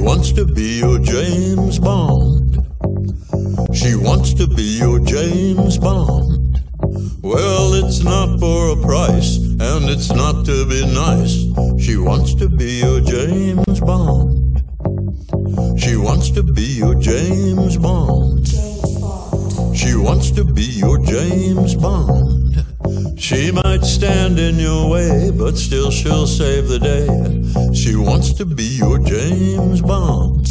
wants to be your James Bond. She wants to be your James Bond. Well, it's not for a price, and it's not to be nice. She wants to be your James Bond. She wants to be your James Bond. She wants to be your James Bond. She might stand in your way, but still she'll save the day. She wants to be your James Bond.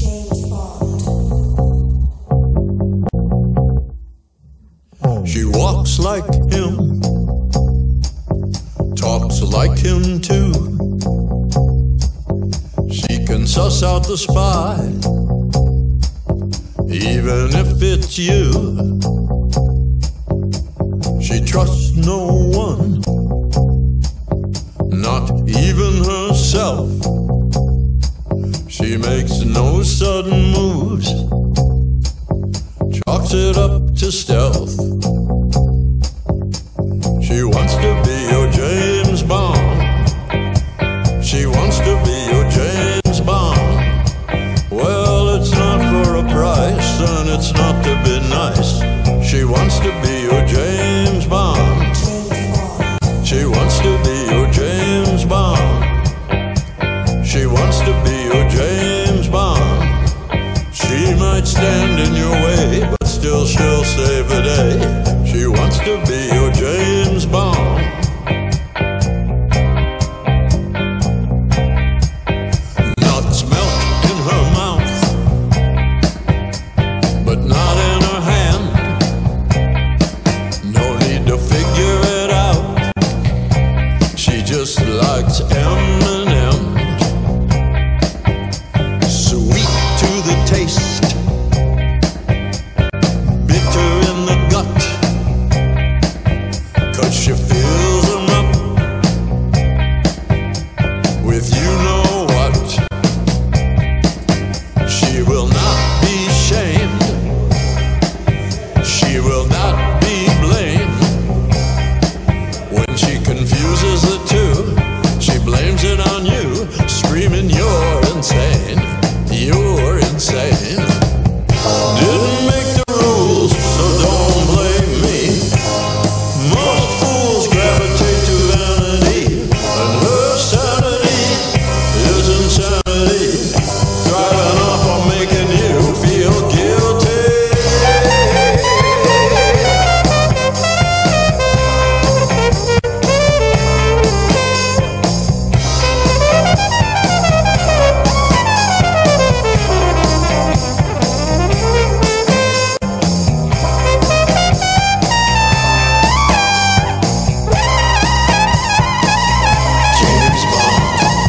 She walks like him, talks like him too. She can suss out the spy, even if it's you. She trusts no one, not even herself. She makes no sudden moves, chalks it up to stealth. She wants to be your James Bond. She wants to be your James Bond. Well, it's not for a price, and it's not to be nice. She wants to be your James Bond. She wants to be your James Bond. She wants to be your James Bond. She might stand in your way, but still she'll save the day. She wants to be your James Bond. Nuts melt in her mouth, but not in her hand. No need to figure it out. She just likes M&M's. Sweet to the taste, bitter in the gut, 'cause she fills them up with you know what. She will not be shamed, she will not be blamed. When she confuses the two, she blames it on you, screaming you're insane, you're insane. Didn't make the rules, so don't blame me. Most fools gravitate to vanity, and her sanity is insanity, driving off or making you feel guilty. James Bond.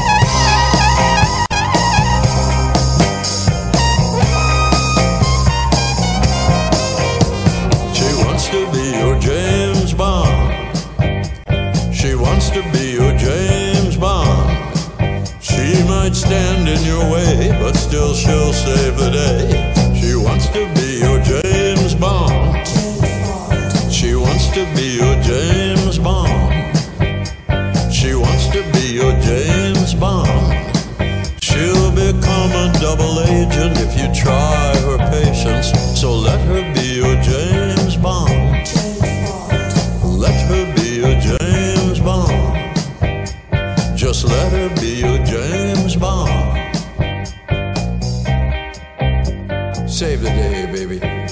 She wants to be your James Bond. She wants to be your James Bond. She might stand in your way, but still she'll save the day. She wants to be your James Bond. She wants to be your James Bond. She wants to be your James Bond. She'll become a double agent if you try her patience. So let her be your James Bond. Let her be your James Bond. Just let her be your James Bond. Save the day, baby.